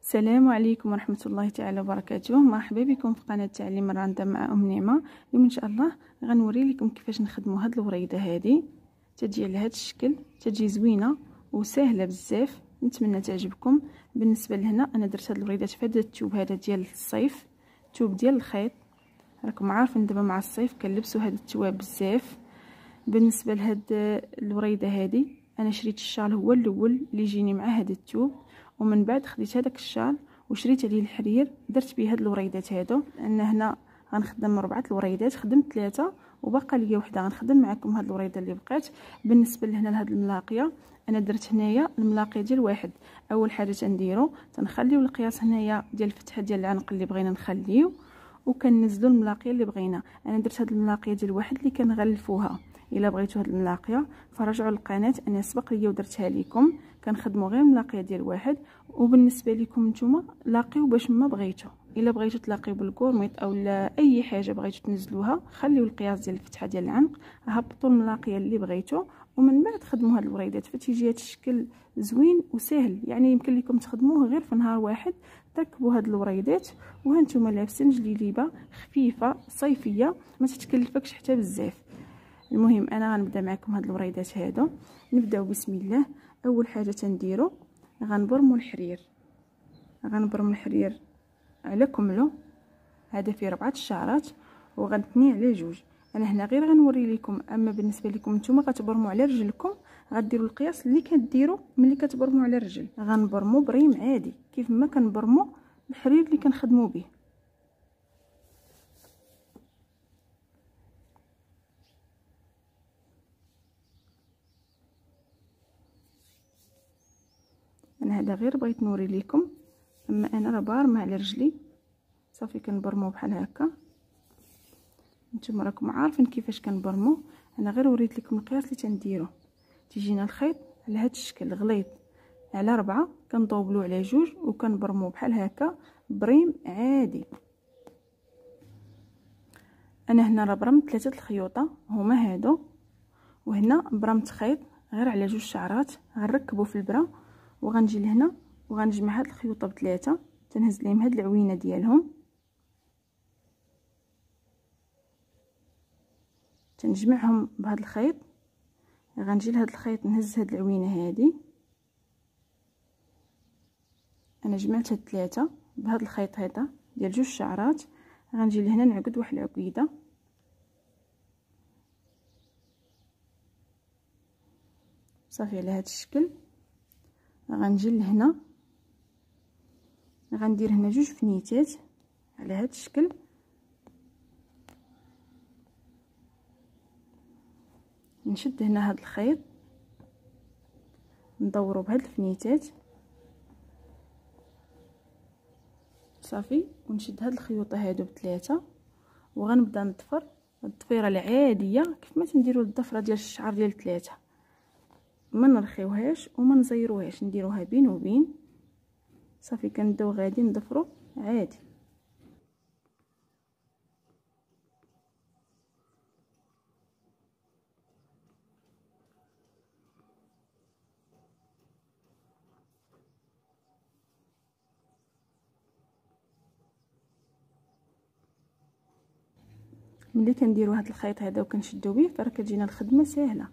السلام عليكم ورحمة الله تعالى وبركاته. مرحبا بكم في قناة تعليم الرنده مع نعمة. اليوم ان شاء الله غنوري لكم كيفاش نخدموا هاد الوريده هذه. تجي على هاد الشكل، تجي زوينه وسهله بزاف، نتمنى تعجبكم. بالنسبه لهنا انا درت هاد الوريدات في هذا التوب هذا ديال الصيف، توب ديال الخيط. راكم عارفين دابا مع الصيف كنلبسوا هاد التواب بزاف. بالنسبه لهاد الوريده هذه انا شريت الشال هو الاول اللي يجيني مع هذا التوب، ومن بعد خديت هذاك الشال وشريت عليه الحرير، درت به هاد الوريدات هادو. انا هنا غنخدم 4 الوريدات، خدمت 3 وبقى ليا وحده غنخدم معكم هاد الوريده اللي بقات. بالنسبه لهنا لهاد الملاقيه انا درت هنايا الملاقيه ديال واحد. اول حاجه تنديرو تنخليو القياس هنايا ديال الفتحه ديال العنق اللي بغينا نخليو، وكننزلوا الملاقيه اللي بغينا. انا درت هاد الملاقيه ديال واحد اللي كنغلفوها. الا بغيتوا هاد الملاقيه فرجعوا للقناه، انا سبق ليا ودرتها لكم. كنخدموا غير الملاقيه ديال واحد. وبالنسبه لكم نتوما لاقيو باش ما بغيتوا، الا بغيتوا تلاقيو بالكورميط او اي حاجه بغيتوا تنزلوها، خليو القياس ديال الفتحه ديال العنق، هبطوا الملاقيه اللي بغيتوا، ومن بعد خدموا هاد الوريدات. فتيجي هاد الشكل زوين وسهل، يعني يمكن لكم تخدموه غير في نهار واحد. تركبوا هاد الوريدات وهانتوما لابسين جليليبه خفيفه صيفيه ما تتكلفكش حتى بزاف. المهم انا غنبدا معكم هاد الوريدات هادو. نبداو بسم الله. اول حاجه تنديرو غنبرموا الحرير. غنبرموا الحرير على كملو، هذا فيه 4 الشعرات وغنثني على 2. انا هنا غير غنوري لكم، اما بالنسبه لكم نتوما غتبرموا على رجلكم، غديروا القياس اللي كديروا ملي كتبرموا على الرجل. غنبرموا بريم عادي كيف ما كنبرموا الحرير اللي كنخدموا به. انا هذا غير بغيت نوري لكم، اما انا راه بارمه على رجلي صافي. كنبرمو بحال هكا، نتوما راكم عارفين كيفاش كنبرمو. انا غير وريت لكم القياس اللي تنديرو. تيجينا الخيط على هذا الشكل غليظ على 4، كنطوبلو على 2 وكنبرمو بحال هكا بريم عادي. انا هنا راه برمت 3 الخيوطه هما هادو، وهنا برمت خيط غير على 2 شعرات. غنركبو في البرا وغنجي لهنا وغنجمع هاد الخيوطه ب3، تنهز ليهم هاد العوينه ديالهم، تنجمعهم بهذا الخيط. غنجي لهذا الخيط نهز هاد العوينه هذه. انا جمعت هاد 3 بهذا الخيط هذا ديال 2 شعرات. غنجي لهنا نعقد واحد العقيده صافي على هذا الشكل. غنجي لهنا غندير هنا 2 فنيتات على هذا الشكل. نشد هنا هذا الخيط ندورو بهاد الفنيتات صافي، ونشد هاد الخيوطه هادو ب3 وغنبدا نضفر الضفيره العاديه كيف ما تنديروا الضفره ديال الشعر ديال 3. ما نرخيوهاش وما نزيروهاش، نديروها بين وبين صافي. كنبداو غادي نضفروا عادي. ملي كنديروا هذا الخيط هذا وكنشدوا به فراه كتجينا الخدمه سهله.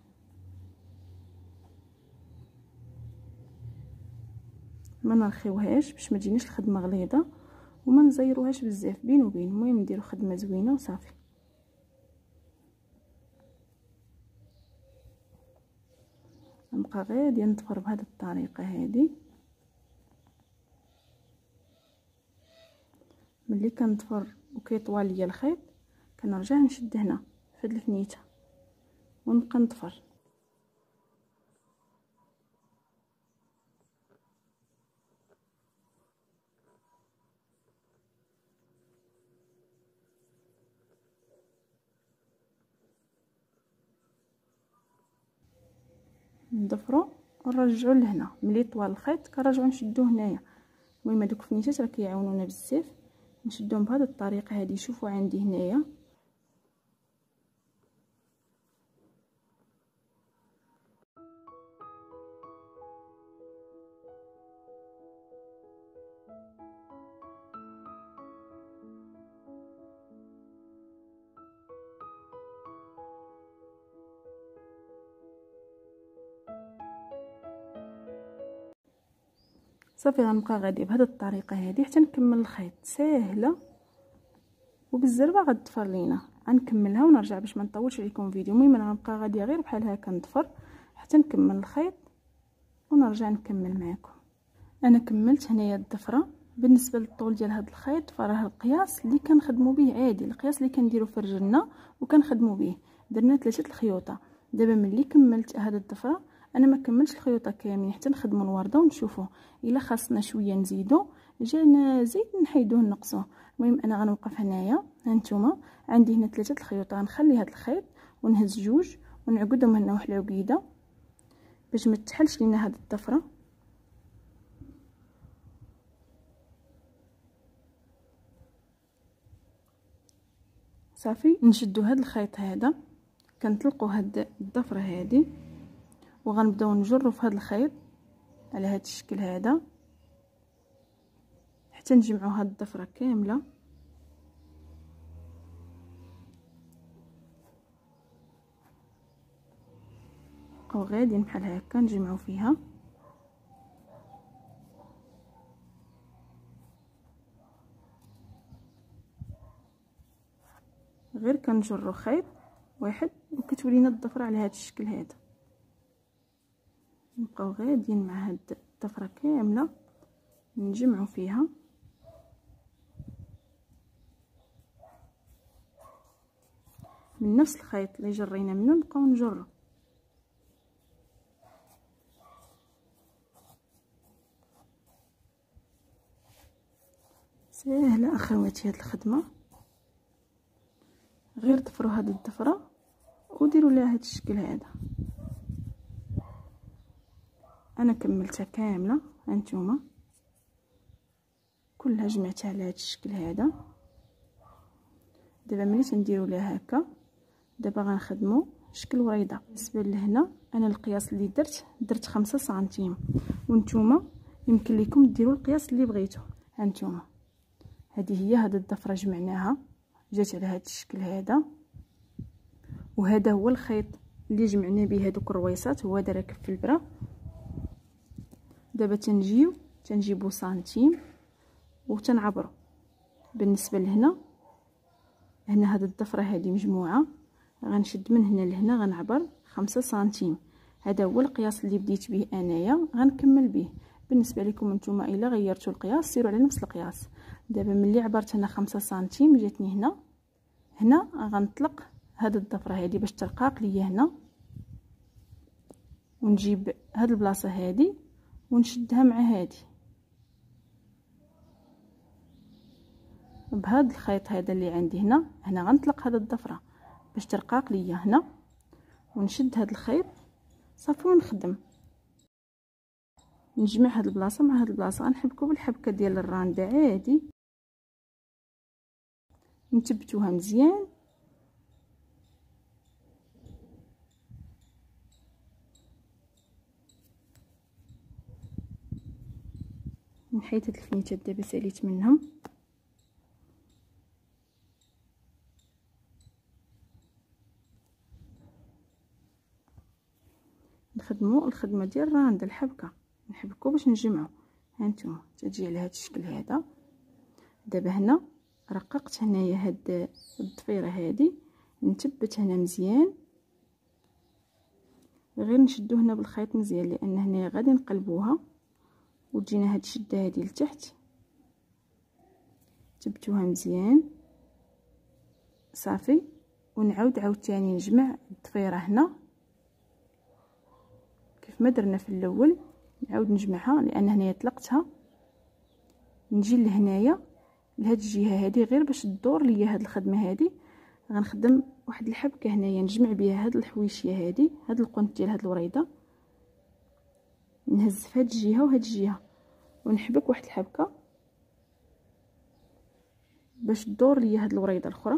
ما نرخيوهاش باش ما تجيناش الخدمه غليظه، وما نزيروهاش بزاف، بين وبين. المهم نديروا خدمه زوينه وصافي. نبقى غادي نضفر بهذه الطريقه هذه. ملي كنضفر وكيطوال ليا الخيط كنرجع نشد هنا في هذه الفنيته ونبقى نضفر. نضفروا ونرجعوا لهنا. ملي طوال الخيط كنرجعوا نشدوه هنايا. المهم هذوك الفنيتات راه كيعاونونا بزاف، نشدوهم بهذه الطريقه هذه. شوفوا عندي هنايا صافي غنبقى غادي بهذه الطريقه هذه حتى نكمل الخيط. ساهله وبالزربه غتضفر لينا. غنكملها ونرجع باش ما نطولش عليكم الفيديو. المهم انا غنبقى غاديه غير بحال هكا نضفر حتى نكمل الخيط ونرجع نكمل معكم. انا كملت هنايا الضفره. بالنسبه للطول ديال هذا الخيط فراه القياس اللي كنخدموا به عادي، القياس اللي كنديروا في رجلنا وكنخدموا به. درنا 3 الخيوطه. دابا ملي كملت هذه الضفره انا ما كملتش الخيوطه كاملين حتى نخدموا الورده ونشوفوا الا خاصنا شويه نزيدوا جانا زيد نحيدوه نقصوه. المهم انا غنوقف هنايا. هانتوما عندي هنا 3 الخيوط. غنخلي هذا الخيط ونهز جوج ونعقدهم هنا واحد العقيده باش ما تحلش لينا هذه الضفره. صافي نشدوا هذا الخيط هذا كنطلقوا هاد الضفره هذه وغنبداو نجروا في هذا الخيط على هذا الشكل هذا حتى نجمعوا هاد الضفره كامله. او غاديين بحال هكا نجمعوا فيها. غير كنجروا خيط واحد وكتولينا الضفره على هذا الشكل هذا. نبقاو غاديين مع هاد الضفره كامله نجمعوا فيها. من نفس الخيط اللي جرينا منه نبقاو نجروا. سهله اخواتي هاد الخدمه. غير ضفروا هاد الضفره وديروا لها هاد الشكل هذا. انا كملتها كامله. هانتوما كلها جمعتها على هاد الشكل هذا. دابا ملي تنديروا لها هكا دابا غنخدموا شكل وريضه. بالنسبه لهنا انا القياس اللي درت 5 سنتيم وانتوما يمكن لكم ديروا القياس اللي بغيتو. هانتوما هذه هي هاد الضفره جمعناها جات على هاد الشكل هذا. وهذا هو الخيط اللي جمعنا به هذوك الرويصات هو هذا راكب في البرا. دابا تنجيبو سنتيم وتنعبروا. بالنسبه لهنا هاد الضفره هذه مجموعه غنشد من هنا لهنا غنعبر 5 سنتيم. هذا هو القياس اللي بديت به انايا غنكمل به. بالنسبه لكم نتوما الا غيرتوا القياس سيروا على نفس القياس. دابا ملي عبرت هنا 5 سنتيم جاتني هنا غنطلق هاد الضفره هذه باش ترقاق ليا هنا ونجيب هاد البلاصه هذه ونشدها مع هذه بهذا الخيط هذا اللي عندي هنا غنطلق هاد الضفره باش ترقاق ليا هنا ونشد هاد الخيط صافي ونخدم نجمع هاد البلاصه مع هاد البلاصه. غنحبكو بالحبكه ديال الرانده عادي نثبتوها مزيان. نحيت هاد الفنيتات دابا ساليت منهم. نخدموا الخدمه ديال الراند الحبكه نحبكو باش نجمعوا. هانتوما تجي على هذا الشكل هذا. دابا هنا رققت هنايا هاد الضفيره هذه نثبت هنا مزيان. غير نشدو هنا بالخيط مزيان لان هنا غادي نقلبوها وتجينا هاد الشده هذه لتحت. ثبتوها مزيان صافي. ونعاود عاوتاني نجمع الضفيره هنا كيف ما درنا في الاول. نعاود نجمعها لان هنايا طلقتها. نجي لهنايا لهاد الجهه هذه غير باش تدور ليا هاد الخدمه هذه. غنخدم واحد الحبكه هنايا نجمع بها هاد الحويشيه هذه هاد القنت ديال هاد الوريده. نهز في هاد الجهه وهاد الجهه ونحبك واحد الحبكه باش تدور ليا هاد الوريده الاخرى.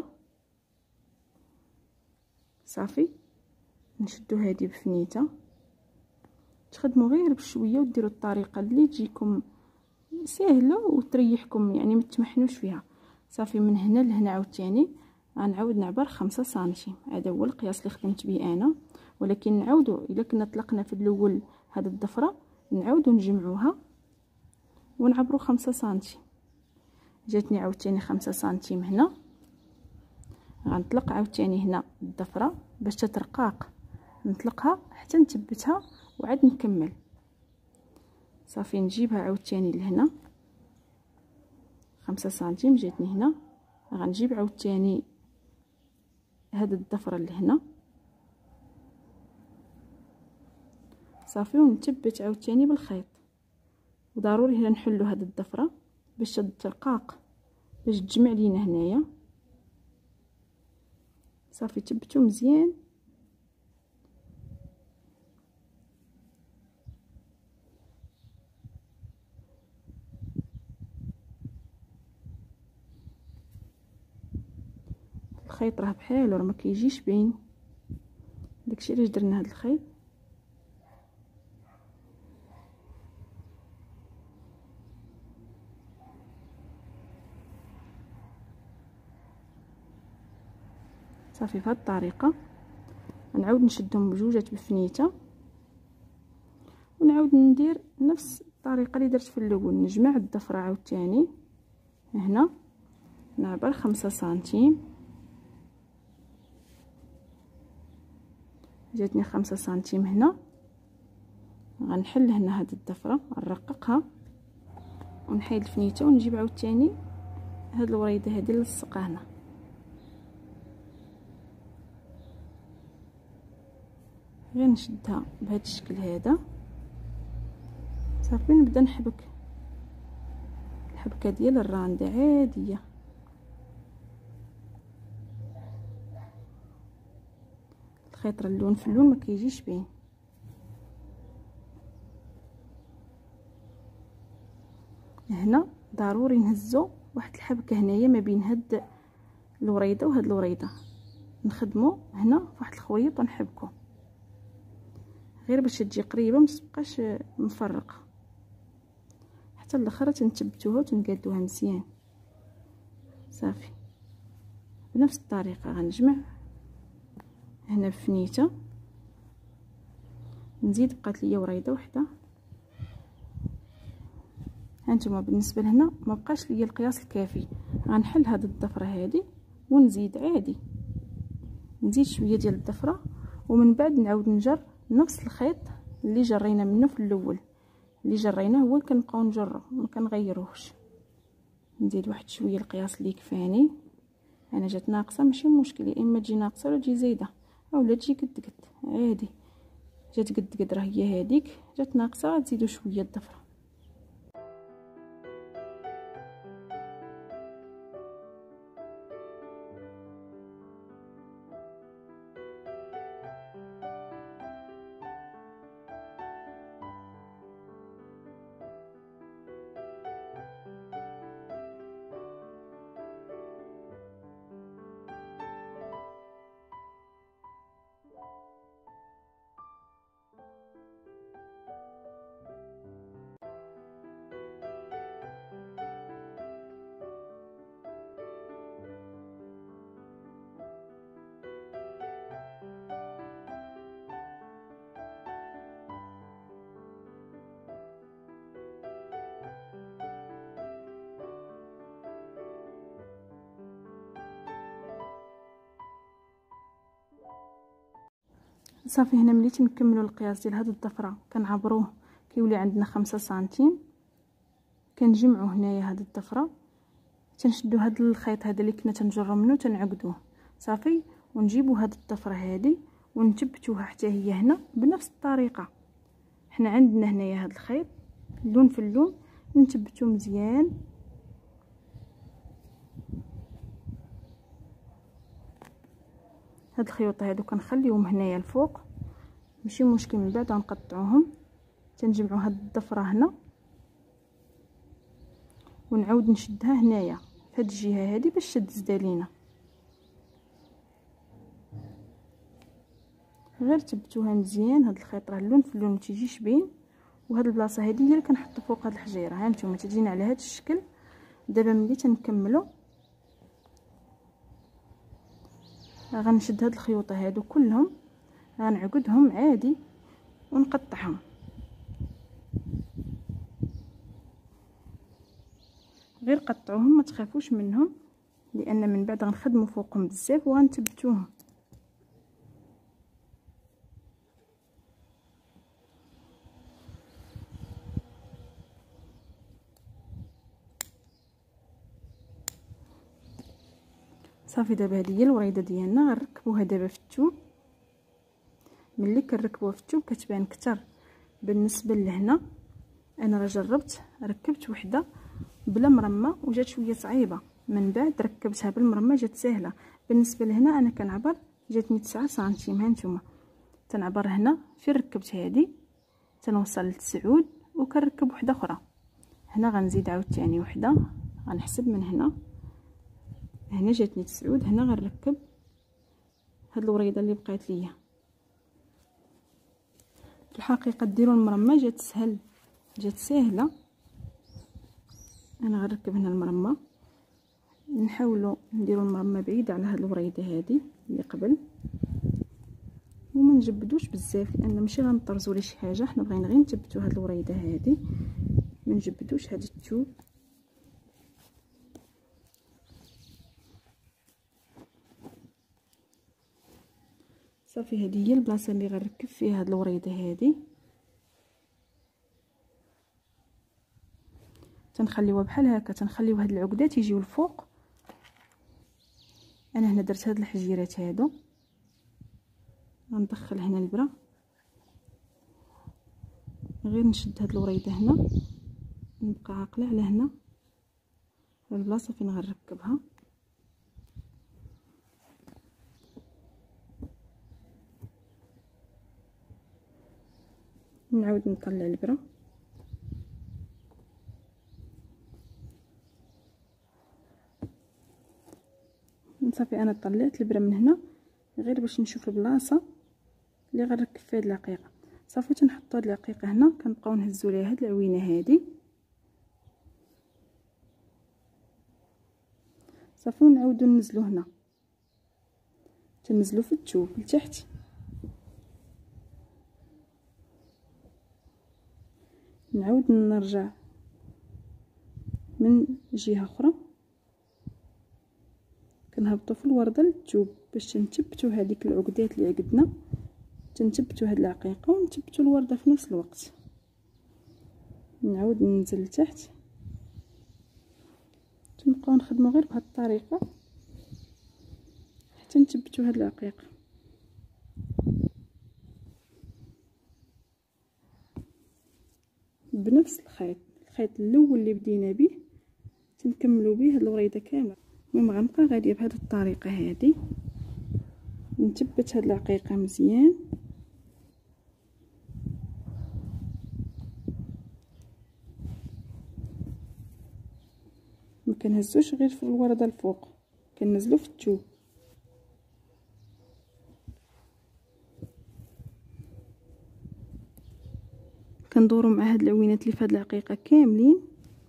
صافي نشدو هذه بفنيته. تخدموا غير بشويه وديروا الطريقه اللي تجيكم سهله وتريحكم يعني ما تمحنوش فيها. صافي من هنا لهنا عاوتاني غنعاود نعبر 5 سنتيم. هذا هو القياس اللي خدمت به انا. ولكن نعاودوا الا كنا طلقنا في الاول هاد الضفره نعاودوا نجمعوها ونعبرو 5 سنتيم. جاتني عاوتاني 5 سنتيم هنا، غنطلق عاوتاني هنا الضفره باش تترقاق، نطلقها حتى نثبتها وعاد نكمل. صافي نجيبها عاوتاني لهنا 5 سنتيم جاتني هنا، غنجيب عاوتاني هاد الضفره لهنا صافي، ونثبت عاوتاني بالخيط. وضروري هنا نحلو هاد الضفره باش ترقاق، باش تجمع لينا هنايا. صافي ثبتو مزيان. الخيط راه بحالو، راه ما كيجيش باين، داكشي علاش درنا هاد الخيط. صافي بهاد الطريقه نعاود نشدهم بجوجات بفنيته، ونعاود ندير نفس الطريقه اللي درت في الاول. نجمع الضفره عاوتاني هنا، نعبر 5 سنتيم، جاتني 5 سنتيم هنا. غنحل هنا هاد الضفره، نرققها ونحيد الفنيته، ونجيب عاوتاني هاد الوريده هادي نلصقها هنا. غير نشدها بهذا الشكل هذا صافي. نبدا نحبك الحبكه ديال الرانده عاديه. الخيط راه اللون في اللون ما كيجيش باين. هنا ضروري نهزو واحد الحبكه هنايا ما بين هاد الوريده وهاد الوريده، نخدمو هنا فواحد الخويط ونحبكو غير باش تجي قريبه، ما تبقاش مفرقه. حتى الاخر تنثبتوها وتنقادوها مزيان. صافي بنفس الطريقه غنجمع هنا بفنيته، نزيد بقات ليا وريده وحده. هانتوما بالنسبه لهنا ما بقاش ليا القياس الكافي، غنحل هاد الضفره هادي ونزيد عادي، نزيد شويه ديال الضفره، ومن بعد نعاود نجر نفس الخيط اللي جرينا منه في الاول. اللي جريناه هو اللي كنبقاو نجرو، ما كنغيروهش. نزيد واحد شويه القياس اللي كفاني. انا جات ناقصه ماشي مشكل، يا اما تجي ناقصه ولا تجي زايده اولا تجي قد قد عادي. جات قد قد راه هي هذيك، جات ناقصه غتزيدوا شويه الضفره. صافي هنا ملي تنكملوا القياس ديال هاد الضفره كنعبروه كيولي عندنا 5 سنتيم. كنجمعوا هنايا هاد الضفره، تنشدوا هاد الخيط هذا اللي كنا تنجرو منه تنعقدوه صافي، ونجيبوا هاد الضفره هذه ونثبتوها حتى هي هنا بنفس الطريقه. حنا عندنا هنايا هاد الخيط اللون في اللون، نثبتو مزيان. هاد الخيوط هادو كنخليهم هنايا الفوق ماشي مشكل، من بعد غنقطعوهم. تنجمعوا هاد الضفره هنا ونعاود نشدها هنايا في هاد الجهه هادي باش تزد لينا. غير تبتوها مزيان. هاد الخيط راه اللون في اللون ما تيجيش باين. وهاد البلاصه هادي هي اللي كنحطو فوق هاد الحجيره. ها نتوما تجينا على هاد الشكل. دابا ملي تنكملو غنشد هاد الخيوط هادو كلهم، غنعقدهم عادي ونقطعهم. غير قطعوهم، ما تخافوش منهم، لان من بعد غنخدموا فوقهم بزاف وغنثبتوهم. صافي دابا هذه هي الوريده ديالنا. غنركبوها دابا في الثوب. ملي كنركبوها في الثوب كتبان كتر. بالنسبه لهنا انا راه جربت ركبت وحده بلا مرمى وجات شويه صعيبه، من بعد ركبتها بالمرمى جات سهله. بالنسبه لهنا انا كنعبر جاتني 9 سنتيم. ها نتوما تنعبر هنا فين ركبت هذه تنوصل ل9 وكنركب وحده اخرى. هنا غنزيد عاوتاني وحده، غنحسب من هنا. هنا جاتني 9، هنا غنركب هاد الوريده اللي بقات ليا. في الحقيقه ديروا المرمى جات سهل، جات سهله. انا غنركب هنا المرمى. نحاولوا نديروا المرمى بعيد على هاد الوريده هذه اللي قبل، وما نجبدوش بزاف لان ماشي غنطرزوا ليه شي حاجه. حنا بغينا غير نثبتوا هاد الوريده هذه، ما نجبدوش هاد الثوب. صافي هذه هي البلاصه اللي غنركب فيها هاد الوريده هذه. تنخليوها بحال هكا، تنخليو هاد العقدات يجيو الفوق. انا هنا درت هاد الحجيرات هادو، غندخل هنا البرا، غير نشد هاد الوريده هنا، نبقى عاقله على هنا البلاصه فين غنركبها. نعاود نطلع البرا. صافي انا طلعت البرا من هنا غير باش نشوف البلاصه اللي غنركب فيها هاد العقيقه. صافي تنحطوا هاد العقيقه هنا، كنبقاو نهزوا ليها هاد العوينه هادي. صافي ونعاودو ننزلو هنا، تنزلو في الثوب لتحت. نعاود نرجع من جهه اخرى، كنهبطوا في الورده للثوب باش تنثبتوا هذيك العقدات اللي عقدنا. تنثبتوا هاد العقيقه ونثبتوا الورده في نفس الوقت. نعاود ننزل لتحت. تنبقاو نخدموا غير بهاد الطريقه حتى نثبتوا هاد العقيقه. بنفس الخيط الاول اللي بدينا به تنكملوا به هاد الوريده كامله. المهم غنبقى غاديه بهاد الطريقه هذه، نثبت هاد العقيقه مزيان. ما كنهزوش غير في الورده الفوق، كننزلو في الثوب. كندورو مع هاد العوينات اللي في هاد العقيقه كاملين.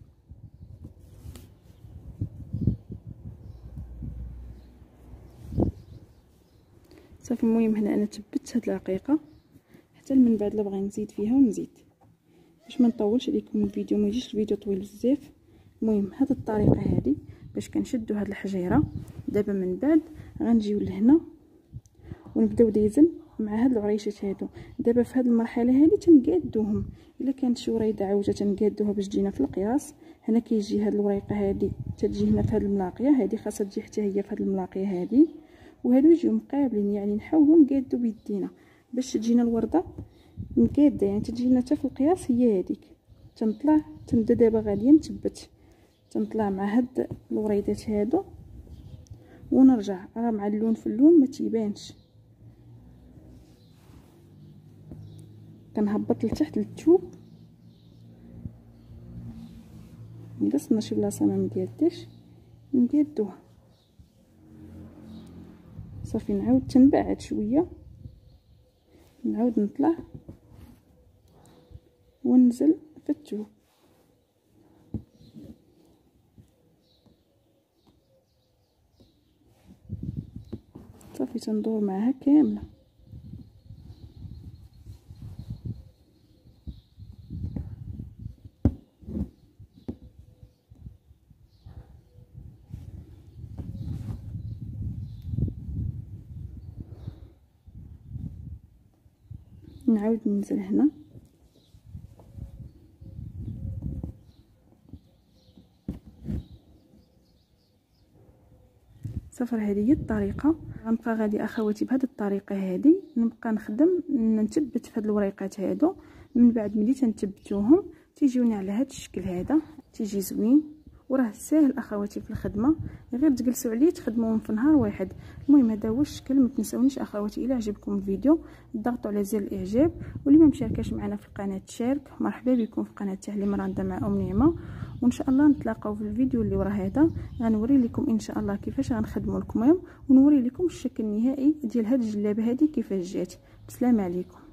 صافي المهم هنا انا ثبت هاد العقيقه حتى من بعد لا بغي نزيد فيها ونزيد باش ما نطولش عليكم الفيديو، ما يجيش الفيديو طويل بزاف. المهم هاد الطريقه هذه باش كنشدوا هاد الحجيره. دابا من بعد غنجيو لهنا ونبداو ديزن مع هاد العريشات هادو. دابا في هاد المرحله هذه تنقادوهم، الا كانت شي وريده عوجه تنقادوها باش تجينا في القياس. هنا كيجي هاد الوريقه هذه تتجي هنا في هاد الملاقيه، هذه خاصها تجي حتى هي في هاد الملاقيه هذه، وهادو يجيو مقابلين. يعني نحاولوا نقادو بيدينا باش تجينا الورده مقاده، يعني تجينا حتى في القياس هي هذيك. تنطلع تنبدا دابا غاديه نثبت، تنطلع مع هاد الوريدات هادو ونرجع راه مع اللون في اللون ما تيبانش. كنهبط لتحت للثوب، الا صرنا شي بلاصه ما مقاداش نقادوها. صافي نعاود تنبعد شويه، نعاود نطلع وننزل في الثوب. صافي تندور معها كامله. نعاود ننزل هنا صفر. هذه هي الطريقه. غنبقى غادي اخواتي بهذه الطريقه هذه، نبقى نخدم نثبت في هاد الوريقات هادو. من بعد ملي تنثبتوهم تيجيوني على هذا الشكل هذا، تيجي زوين وراه ساهل اخواتي في الخدمه، غير تجلسوا عليه تخدموهم في نهار واحد. المهم هذا هو الشكل. ما تنساونيش اخواتي الى عجبكم الفيديو ضغطوا على زر الاعجاب، واللي ما مشاركاش معنا في القناه تشارك. مرحبا بكم في قناه تعليم رندا مع ام نعمه، وان شاء الله نتلاقاو في الفيديو اللي ورا هذا. غنوري لكم ان شاء الله كيفاش غنخدموا الكمام، ونوري لكم الشكل النهائي ديال هذه الجلابه هذه كيفاش جات. بسلام عليكم.